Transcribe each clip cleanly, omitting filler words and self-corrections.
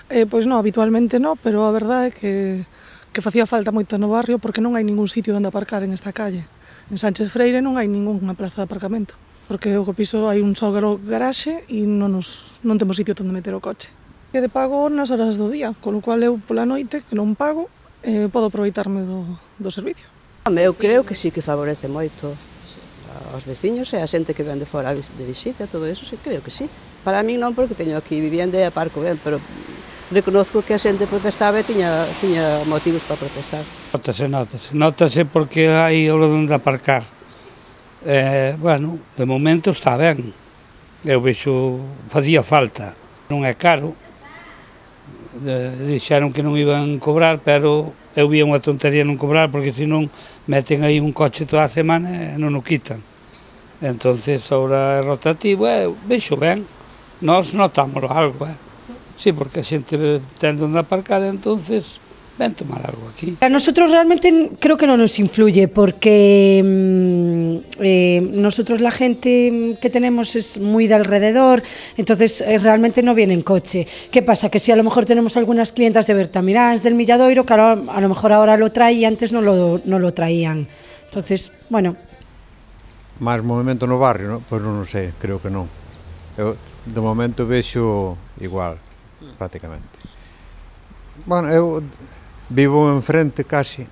Pois non, habitualmente non, pero a verdade é que facía falta moito no barrio porque non hai ningún sitio onde aparcar en esta calle. En Sánchez Freire non hai ningunha praza de aparcamento, porque o piso hai un só garaxe e non temos sitio onde meter o coche. E de pago nas horas do día, con o cual eu pola noite, que non pago, podo aproveitarme do servicio. Eu creo que sí que favorece moito aos veciños e a xente que ven de fora de visita, todo eso, sí, creo que sí. Para min non, porque teño aquí vivienda e aparco ben, pero reconozco que a xente protestaba e tiña motivos para protestar. Notase porque hai onde aparcar. Bueno, de momento está ben, eu vexo, facía falta, non é caro, dixeron que non iban cobrar, pero eu vi unha tontería non cobrar, porque senón meten aí un coche toda a semana e non o quitan. Entonces, ahora é rotativo, vexo ben, nós notámoslo algo, sí, porque a xente ten onde aparcar, entonces ven tomar algo aquí. A nosotros realmente creo que no nos influye porque nosotros la gente que tenemos es muy de alrededor, entonces realmente no viene en coche. ¿Qué pasa? Que si a lo mejor tenemos algunas clientas de Bertamiráns, del Milladoiro, claro, a lo mejor ahora lo trae y antes no lo traían. Entonces, bueno. Máis movimento no barrio, non? Pois non sei, creo que non. Eu, de momento, vexo igual, prácticamente. Bueno, eu vivo enfrente casi,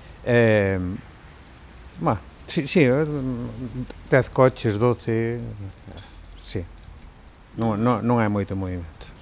sí, 10 coches, 12, sí, non hai moito movimento.